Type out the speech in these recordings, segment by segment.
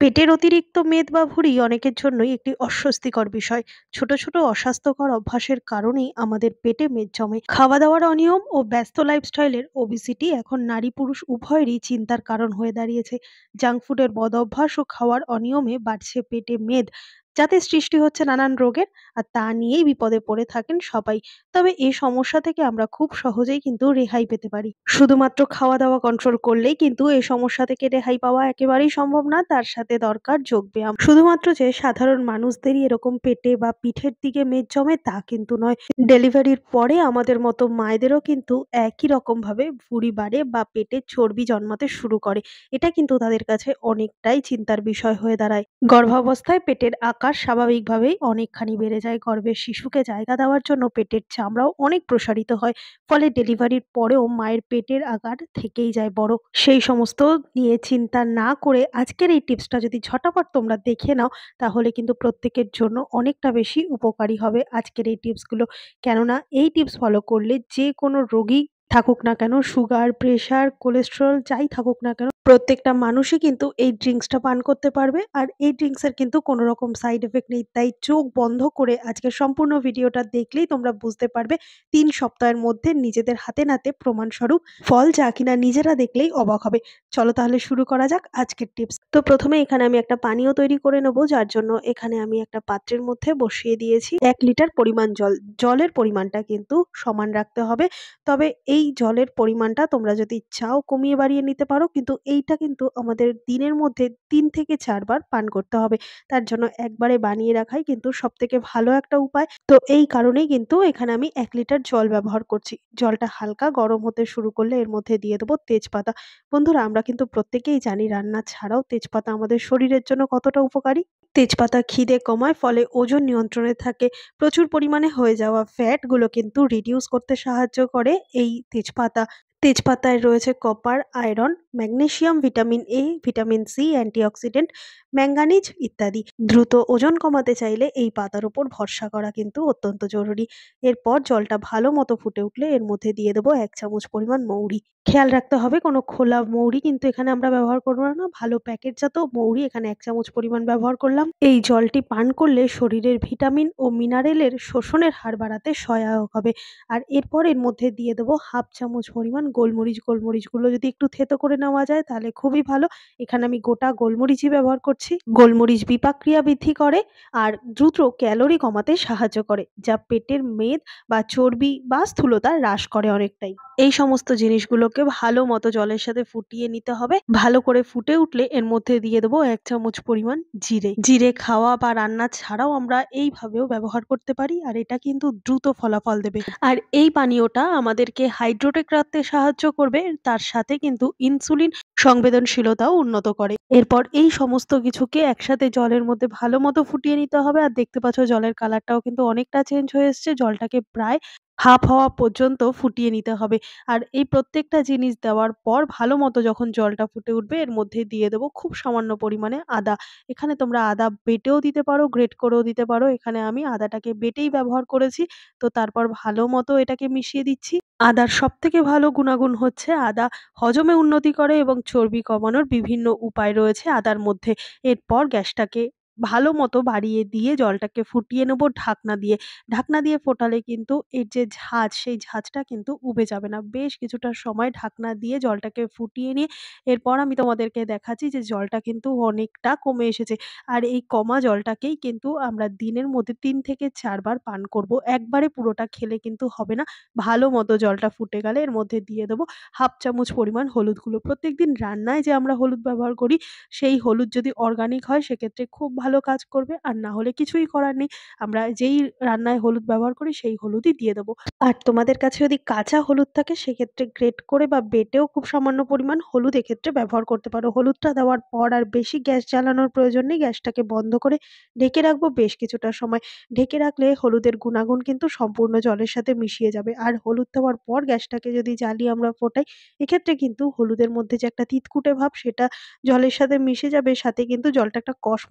পেটের অতিরিক্ত মেদ বা ভুঁড়ি অনেকের জন্যই একটি অস্বস্তিকর বিষয়। ছোট ছোট অস্বাস্থ্যকর অভ্যাসের কারণেই আমাদের পেটে মেদ জমে। খাওয়া দাওয়ার অনিয়ম ও ব্যস্ত লাইফস্টাইলের ওবিসিটি এখন নারী পুরুষ উভয়েরই চিন্তার কারণ হয়ে দাঁড়িয়েছে। জাঙ্ক ফুডের বদ অভ্যাস ও খাওয়ার অনিয়মে বাড়ছে পেটে মেদ, যাতে সৃষ্টি হচ্ছে নানান রোগের। আর তা নিয়েই বিপদে পড়ে থাকেন সবাই। তবে এই সমস্যা থেকে আমরা খুব সহজেই কিন্তু রেহাই পেতে পারি। শুধুমাত্র খাওয়া দাওয়া কন্ট্রোল করলেই কিন্তু এই সমস্যা থেকে রেহাই পাওয়া একেবারেই সম্ভব না, তার সাথে দরকার যোগব্যায়াম। শুধুমাত্র যে সাধারণ মানুষদেরই এরকম পেটে বা পিঠের দিকে মেদ জমে তা কিন্তু নয়। ডেলিভারির পরে আমাদের মতো মায়েদেরও কিন্তু একই রকম ভাবে ভুঁড়ি বাড়ে বা পেটে চর্বি জন্মাতে শুরু করে। এটা কিন্তু তাদের কাছে অনেকটাই চিন্তার বিষয় হয়ে দাঁড়ায়। গর্ভাবস্থায় পেটের আকার স্বাভাবিকভাবেই অনেকখানি বেড়ে যায়। গর্ভের শিশুকে জায়গা দেওয়ার জন্য পেটের চামড়াও অনেক প্রসারিত হয়। ফলে ডেলিভারির পরেও মায়ের পেটের আকার থেকেই যায় বড়। সেই সমস্ত নিয়ে চিন্তা না করে আজকের এই টিপসটা যদি ঝটাপট তোমরা দেখে নাও, তাহলে কিন্তু প্রত্যেকের জন্য অনেকটা বেশি উপকারী হবে আজকের এই টিপসগুলো। কেননা এই টিপস ফলো করলে যে কোনো রোগী থাকুক না কেন, সুগার, প্রেশার, কোলেস্টেরল যাই থাকুক না কেন, প্রত্যেকটা মানুষই কিন্তু এই ড্রিংকসটা পান করতে পারবে। আর এই ড্রিংকসের কিন্তু কোনো রকম সাইড এফেক্ট নেই। তাই চোখ বন্ধ করে আজকের সম্পূর্ণ ভিডিওটা দেখলেই তোমরা বুঝতে পারবে ৩ সপ্তাহের মধ্যে নিজেদের হাতে নাতে প্রমাণস্বরূপ ফল, যা কিনা নিজেরা দেখলেই অবাক হবে। চলো তাহলে শুরু করা যাক আজকের টিপস। তো প্রথমে এখানে আমি একটা পানীয় তৈরি করে নেব, যার জন্য এখানে আমি একটা পাত্রের মধ্যে বসিয়ে দিয়েছি ১ লিটার পরিমাণ জল। জলের পরিমাণটা কিন্তু সমান রাখতে হবে। তবে এই জলের পরিমাণটা তোমরা যদি চাও কমিয়ে বাড়িয়ে নিতে পারো। কিন্তু এইটা কিন্তু আমাদের দিনের মধ্যে ৩ থেকে ৪ বার পান করতে হবে। তার জন্য একবারে বানিয়ে রাখাই কিন্তু সবথেকে ভালো একটা উপায়। তো এই কারণেই কিন্তু এখানে আমি ১ লিটার জল ব্যবহার করছি। জলটা হালকা গরম হতে শুরু করলে এর মধ্যে দিয়ে দেবো তেজপাতা। বন্ধুরা, আমরা কিন্তু প্রত্যেকেই জানি রান্না ছাড়াও তেজপাতা আমাদের শরীরের জন্য কতটা উপকারী। তেজপাতা খিদে কমায়, ফলে ওজন নিয়ন্ত্রণে থাকে। প্রচুর পরিমাণে হয়ে যাওয়া ফ্যাট গুলো কিন্তু রিডিউস করতে সাহায্য করে এই তেজপাতা। তেজপাতায় রয়েছে copper, iron, magnesium, vitamin A, vitamin C, antioxidant, manganese ইত্যাদি। দ্রুত ওজন কমাতে চাইলে এই পাতার উপর ভরসা করা কিন্তু অত্যন্ত জরুরি। এরপর জলটা ভালো মতো ফুটে উঠলে এর মধ্যে দিয়ে দেবো ১ চামচ পরিমাণ মৌরি। খেয়াল রাখতে হবে কোনো খোলা মৌরি কিন্তু এখানে আমরা ব্যবহার করব না। ভালো প্যাকেটজাত মৌরি এখানে ১ চামচ পরিমাণ ব্যবহার করলাম। এই জলটি পান করলে শরীরের ভিটামিন ও মিনারেলের শোষণের হার বাড়াতে সহায়ক হবে। আর এরপর এর মধ্যে দিয়ে দেবো ১/২ চামচ পরিমাণ গোলমরিচ। গোলমরিচগুলো যদি একটু থেতো করে নেওয়া যায় তাহলে খুবই ভালো। এখানে আমি গোটা গোলমরিচই ব্যবহার করছি। গোলমরিচ বিপাক ক্রিয়া বৃদ্ধি করে আর দ্রুত ক্যালোরি কমাতে সাহায্য করে, যা পেটের মেদ বা চর্বি বা স্থূলতা হ্রাস করে অনেকটাই। এই সমস্ত জিনিসগুলোকে ভালো মতো জলের সাথে ফুটিয়ে নিতে হবে। ভালো করে ফুটে উঠলে এর মধ্যে দিয়ে দেবো ১ চামচ পরিমাণ জিরে। জিরে খাওয়া বা রান্না ছাড়াও আমরা এইভাবেও ব্যবহার করতে পারি। আর এটা কিন্তু দ্রুত ফলাফল দেবে। আর এই পানীয়টা আমাদেরকে হাইড্রেটেড রাখতে সাহায্য করবে। তার সাথে কিন্তু ইনসুলিন সংবেদনশীলতাও উন্নত করে। এরপর এই সমস্ত কিছুকে একসাথে জলের মধ্যে ভালো মতো ফুটিয়ে নিতে হবে। আর দেখতে পাচ্ছ জলের কালারটাও কিন্তু অনেকটা চেঞ্জ হয়ে এসছে। জলটাকে প্রায় হাফ হওয়া পর্যন্ত ফুটিয়ে নিতে হবে। আর এই প্রত্যেকটা জিনিস দেওয়ার পর ভালো মতো যখন জলটা ফুটে উঠবে এর মধ্যে দিয়ে দেবো খুব সামান্য পরিমাণে আদা। এখানে তোমরা আদা বেটেও দিতে পারো, গ্রেট করেও দিতে পারো। এখানে আমি আদাটাকে বেটেই ব্যবহার করেছি। তো তারপর ভালো মতো এটাকে মিশিয়ে দিচ্ছি। আদার সবথেকে ভালো গুণাগুণ হচ্ছে আদা হজমে উন্নতি করে এবং চর্বি কমানোর বিভিন্ন উপায় রয়েছে আদার মধ্যে। এরপর গ্যাসটাকে ভালো মতো বাড়িয়ে দিয়ে জলটাকে ফুটিয়ে নেবো ঢাকনা দিয়ে। ঢাকনা দিয়ে ফোটালে কিন্তু এর যে ঝাঁজ, সেই ঝাঁজটা কিন্তু উবে যাবে না। বেশ কিছুটা সময় ঢাকনা দিয়ে জলটাকে ফুটিয়ে নিয়ে এরপর আমি তোমাদেরকে দেখাচ্ছি যে জলটা কিন্তু অনেকটা কমে এসেছে। আর এই কমা জলটাকেই কিন্তু আমরা দিনের মধ্যে ৩ থেকে ৪ বার পান করব। একবারে পুরোটা খেলে কিন্তু হবে না। ভালো মতো জলটা ফুটে গেলে এর মধ্যে দিয়ে দেবো ১/২ চামচ পরিমাণ হলুদ গুঁড়ো। প্রত্যেকদিন রান্নায় যে আমরা হলুদ ব্যবহার করি, সেই হলুদ যদি অর্গানিক হয় সেক্ষেত্রে খুব ভালো কাজ করবে। আর না হলে কিছুই করার নেই। আমরা যেই রান্নায় হলুদ ব্যবহার করি সেই হলুদই দিয়ে দেবো। আর তোমাদের কাছে যদি কাঁচা হলুদ থাকে সেক্ষেত্রে গ্রেট করে বা বেটেও খুব সামান্য পরিমাণ হলুদ এক্ষেত্রে ব্যবহার করতে পারো। হলুদটা দেওয়ার পর আর বেশি গ্যাস জ্বালানোর প্রয়োজন নেই। গ্যাসটাকে বন্ধ করে ঢেকে রাখবো বেশ কিছুটা সময়। ঢেকে রাখলে হলুদের গুণাগুণ কিন্তু সম্পূর্ণ জলের সাথে মিশিয়ে যাবে। আর হলুদ দেওয়ার পর গ্যাসটাকে যদি জ্বালিয়ে আমরা ফোটাই, এক্ষেত্রে কিন্তু হলুদের মধ্যে যে একটা তিতকুটে ভাব সেটা জলের সাথে মিশে যাবে। সাথে কিন্তু জলটা একটা কষ মতো হয়ে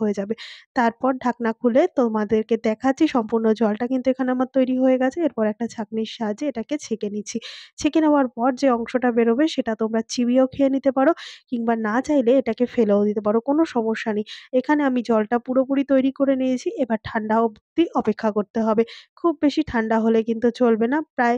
হয়ে যাবে। তারপর ঢাকনা খুলে তোমাদেরকে দেখাচ্ছি সম্পূর্ণ জলটা কিন্তু এখানে আমার তৈরি হয়ে গেছে। এরপর একটা ছাঁকনির সাহায্যে এটাকে ছেঁকে নিচ্ছি। ছেঁকে নেওয়ার পর যে অংশটা বেরোবে সেটা তোমরা চিবিয়েও খেয়ে নিতে পারো কিংবা না চাইলে এটাকে ফেলেও দিতে পারো। কোনো সমস্যা নেই। এখানে আমি জলটা পুরোপুরি তৈরি করে নিয়েছি। এবার ঠান্ডা অবধি অপেক্ষা করতে হবে। খুব বেশি ঠান্ডা হলে কিন্তু চলবে না। প্রায়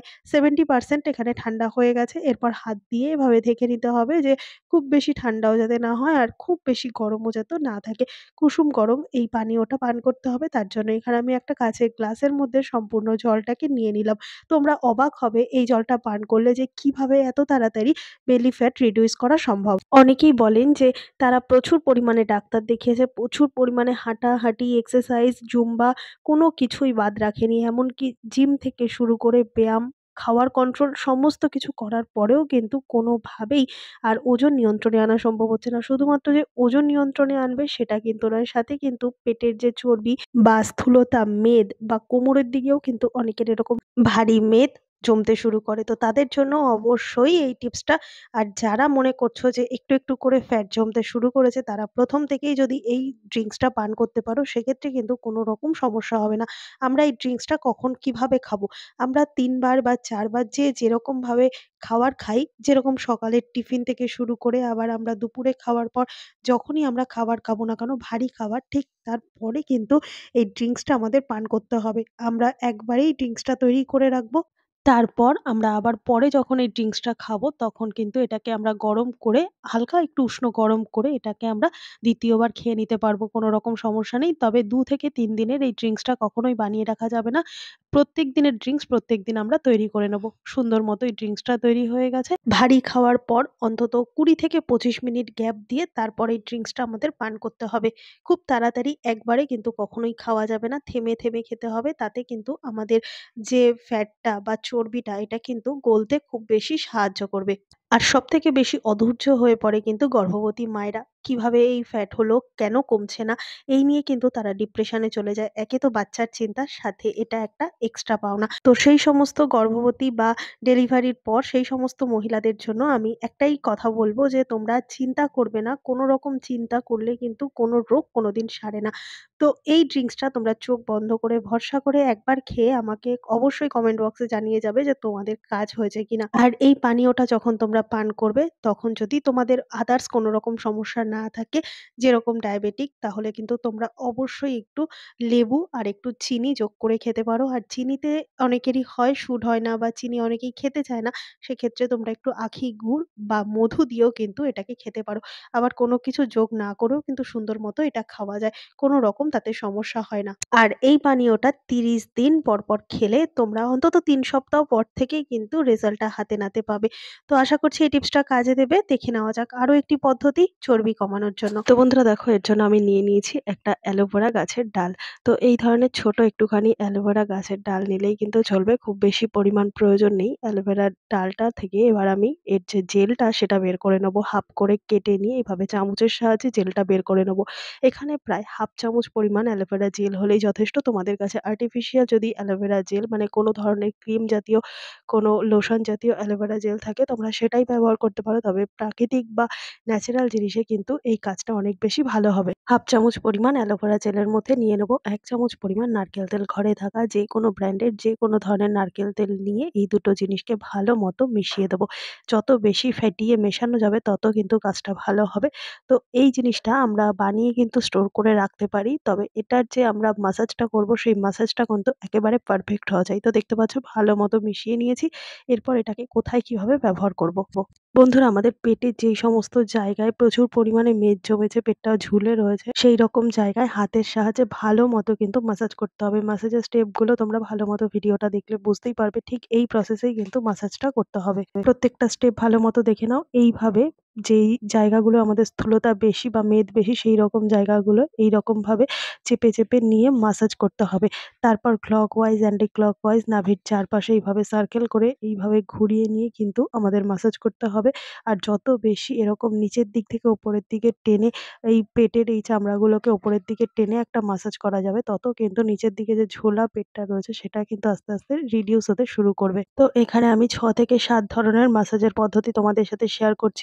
70% এখানে ঠান্ডা হয়ে গেছে। এরপর হাত দিয়ে এভাবে দেখে নিতে হবে যে খুব বেশি ঠান্ডাও যাতে না হয় আর খুব বেশি গরমও যাতে না থাকে। কুসুম গরম এই পানীয়টা পান করতে হবে। তার জন্য এখানে আমি একটা কাঁচের গ্লাসের মধ্যে সম্পূর্ণ জলটাকে নিয়ে নিলাম। তোমরা অবাক হবে এই জলটা পান করলে যে কিভাবে এত তাড়াতাড়ি বেলি ফ্যাট রিডিউস করা সম্ভব। অনেকেই বলেন যে তারা প্রচুর পরিমাণে ডাক্তার দেখিয়েছে, প্রচুর পরিমাণে হাঁটাহাঁটি, এক্সারসাইজ, জুম্বা কোনো কিছুই বাদ রাখেনি। এমনকি জিম থেকে শুরু করে ব্যায়াম, খাওয়ার কন্ট্রোল সমস্ত কিছু করার পরেও কিন্তু কোনোভাবেই আর ওজন নিয়ন্ত্রণে আনা সম্ভব হচ্ছে না। শুধুমাত্র যে ওজন নিয়ন্ত্রণে আনবে সেটা কিন্তু নয়, সাথে কিন্তু পেটের যে চর্বি বা স্থূলতা, মেদ বা কোমরের দিকেও কিন্তু অনেকের এরকম ভারী মেদ জমতে শুরু করে। তো তাদের জন্য অবশ্যই এই টিপসটা আর যারা মনে করছো যে একটু করে ফ্যাট জমতে শুরু করেছে তারা ১ম থেকেই যদি এই ড্রিংকসটা পান করতে পারো সেক্ষেত্রে কিন্তু কোনো রকম সমস্যা হবে না। আমরা এই ড্রিংকসটা কখন কিভাবে খাবো? আমরা ৩ বার বা ৪ বার যে যেরকমভাবে খাবার খাই, যেরকম সকালের টিফিন থেকে শুরু করে আবার আমরা দুপুরে খাওয়ার পর যখনই আমরা খাবার খাবো না কেন ভারী খাবার ঠিক তারপরে কিন্তু এই ড্রিংকসটা আমাদের পান করতে হবে। আমরা একবারেই ড্রিংকসটা তৈরি করে রাখবো। তারপর আমরা আবার পরে যখন এই ড্রিংকসটা খাবো তখন কিন্তু এটাকে আমরা গরম করে হালকা একটু উষ্ণ গরম করে এটাকে আমরা ২য় বার খেয়ে নিতে পারবো। কোনো রকম সমস্যা নেই। তবে ২ থেকে ৩ দিনের এই ড্রিংকসটা কখনোই বানিয়ে রাখা যাবে না। প্রত্যেক দিনের ড্রিংকস প্রত্যেকদিন আমরা তৈরি করে নেব। সুন্দর মতো এই ড্রিংকসটা তৈরি হয়ে গেছে। ভারী খাওয়ার পর অন্তত ২০ থেকে ২৫ মিনিট গ্যাপ দিয়ে তারপর এই ড্রিংকসটা আমাদের পান করতে হবে। খুব তাড়াতাড়ি একবারে কিন্তু কখনোই খাওয়া যাবে না। থেমে খেতে হবে। তাতে কিন্তু আমাদের যে ফ্যাটটা বা চর্বিটা এটা কিন্তু গলতে খুব বেশি সাহায্য করবে। আর সবথেকে বেশি অধৈর্য হয়ে পড়ে কিন্তু গর্ভবতী মায়েরা। কিভাবে এই ফ্যাট হলো, কেন কমছে না? এই নিয়ে কিন্তু তারা ডিপ্রেশনে চলে যায়। একে তো বাচ্চার চিন্তা, সাথে এটা একটা এক্সট্রা পাওনা। তো সেই সমস্ত গর্ভবতী বা ডেলিভারির পর সেই সমস্ত মহিলাদের জন্য আমি একটাই কথা বলব যে তোমরা চিন্তা করবে না। কোনো রকম চিন্তা করলে কিন্তু কোনো রোগ কোনোদিন সারে না। তো এই ড্রিংকসটা তোমরা চোখ বন্ধ করে ভরসা করে একবার খেয়ে আমাকে অবশ্যই কমেন্ট বক্সে জানিয়ে যাবে যে তোমাদের কাজ হয়েছে কিনা। আর এই পানীয়টা যখন তোমরা পান করবে তখন যদি তোমাদের আদার্স কোনো রকম সমস্যা না থাকে যেরকম ডায়াবেটিক তাহলে কিন্তু তোমরা অবশ্যই একটু লেবু আর একটু চিনি যোগ করে খেতে পারো। আর চিনিতে অনেকেরই হয় সুট হয় না বা চিনি অনেকেই খেতে চায় না। সেক্ষেত্রে তোমরা একটু আখি গুড় বা মধু দিয়েও কিন্তু এটাকে খেতে পারো। আবার কোনো কিছু যোগ না করেও কিন্তু সুন্দর মতো এটা খাওয়া যায়। কোনো রকম তাতে সমস্যা হয় না। আর এই পানীয়টা ৩০ দিন পর খেলে তোমরা অন্তত ৩ সপ্তাহ পর থেকেই কিন্তু রেজাল্টটা হাতে নাতে পাবে। তো আশা করছি এই টিপসটা কাজে দেবে। দেখে নেওয়া যাক আরো একটি পদ্ধতি চর্বি কমানোর জন্য। তো বন্ধুরা দেখো এর জন্য আমি নিয়ে নিয়েছি একটা অ্যালোভেরা গাছের ডাল। তো এই ধরনের ছোট একটুখানি অ্যালোভেরা গাছের ডাল নিলেই কিন্তু চলবে। খুব বেশি পরিমাণ প্রয়োজন নেই। অ্যালোভেরার ডালটা থেকে এবার আমি এর যে জেলটা সেটা বের করে নেবো। হাফ করে কেটে নিয়ে এভাবে চামচের সাহায্যে জেলটা বের করে নেবো। এখানে প্রায় হাফ চামচ পরিমাণ অ্যালোভেরা জেল হলেই যথেষ্ট। তোমাদের কাছে আর্টিফিশিয়াল যদি অ্যালোভেরা জেল মানে কোনো ধরনের ক্রিম জাতীয় কোনো লোশন জাতীয় অ্যালোভেরা জেল থাকে তোমরা সেটাই ব্যবহার করতে পারো। তবে প্রাকৃতিক বা ন্যাচারাল জিনিসে কিন্তু এই কাজটা অনেক বেশি ভালো হবে। হাফ চামচ পরিমাণ অ্যালোভেরা জেলের মধ্যে নিয়ে নেব ১ চামচ পরিমাণ নারকেল তেল। ঘরে থাকা যেকোনো ব্র্যান্ডের যেকোনো ধরনের নারকেল তেল নিয়ে এই দুটো জিনিসকে ভালো মতো মিশিয়ে দেবো। যত বেশি ফেটিয়ে মেশানো যাবে তত কিন্তু কাজটা ভালো হবে। তো এই জিনিসটা আমরা বানিয়ে কিন্তু স্টোর করে রাখতে পারি। তবে এটার যে আমরা মাসাজটা করব সেই মাসাজটা কিন্তু একেবারে পারফেক্ট হওয়া চাই। তো দেখতে পাচ্ছ ভালো মতো মিশিয়ে নিয়েছি। এরপর এটাকে কোথায় কিভাবে ব্যবহার করব। বন্ধুরা আমাদের পেটের যেই সমস্ত জায়গায় প্রচুর পরিমাণে মেদ জমেছে, পেটটা ঝুলে রয়েছে সেই রকম জায়গায় হাতের সাহায্যে ভালো মতো কিন্তু মাসাজ করতে হবে। মাসাজের স্টেপগুলো তোমরা ভালো মতো ভিডিওটা দেখলে বুঝতেই পারবে। ঠিক এই প্রসেসেই কিন্তু মাসাজটা করতে হবে। প্রত্যেকটা স্টেপ ভালো মতো দেখে নাও। এইভাবে যেই জায়গাগুলো আমাদের স্থূলতা বেশি বা মেদ বেশি সেই রকম জায়গাগুলো এইরকমভাবে চেপে নিয়ে মাসাজ করতে হবে। তারপর ক্লকওয়াইজ অ্যান্টি ক্লকওয়াইজ নাভির চারপাশে এইভাবে সার্কেল করে এইভাবে ঘুরিয়ে নিয়ে কিন্তু আমাদের মাসাজ করতে হবে। আর যত বেশি এরকম নিচের দিক থেকে উপরের দিকে টেনে এই পেটের এই চামড়াগুলোকে উপরের দিকে টেনে একটা মাসাজ করা যাবে তত কিন্তু নিচের দিকে যে ঝোলা পেটটা রয়েছে সেটা কিন্তু আস্তে রিডিউস হতে শুরু করবে। তো এখানে আমি ৬ থেকে ৭ ধরনের মাসাজের পদ্ধতি তোমাদের সাথে শেয়ার করছি। এইভাবে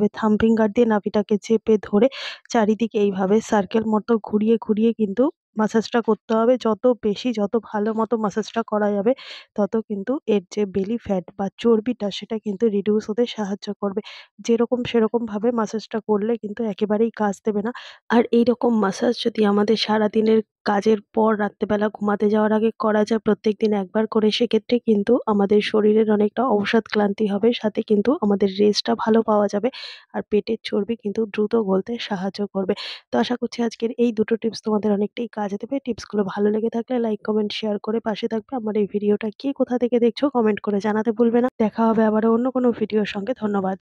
এইভাবে থাম্ব ফিঙ্গার দিয়ে নাভিটাকে চেপে ধরে চারিদিকে এইভাবে সার্কেল মতো ঘুরিয়ে ঘুরিয়ে কিন্তু মাসাজটা করতে হবে। যত বেশি যত ভালো মতো মাসাজটা করা যাবে তত কিন্তু এর যে বেলি ফ্যাট বা চর্বিটা সেটা কিন্তু রিডিউস হতে সাহায্য করবে। যেরকম সেরকমভাবে মাসাজটা করলে কিন্তু একেবারেই কাজ দেবে না। আর এইরকম মাসাজ যদি আমাদের সারাদিনের কাজের পর রাত্রেবেলা ঘুমাতে যাওয়ার আগে করা যায় প্রত্যেকদিন একবার করে, সেক্ষেত্রে কিন্তু আমাদের শরীরের অনেকটা অবসাদ ক্লান্তি হবে। সাথে কিন্তু আমাদের রেস্টটা ভালো পাওয়া যাবে। আর পেটের চর্বি কিন্তু দ্রুত গলতে সাহায্য করবে। তো আশা করছি আজকের এই দুটো টিপস তোমাদের অনেকটাই কাজে দেবে। টিপসগুলো ভালো লেগে থাকলে লাইক, কমেন্ট, শেয়ার করে পাশে থাকবে। আমার এই ভিডিওটা কে কোথা থেকে দেখছো কমেন্ট করে জানাতে ভুলবে না। দেখা হবে আবারও অন্য কোনো ভিডিওর সঙ্গে। ধন্যবাদ।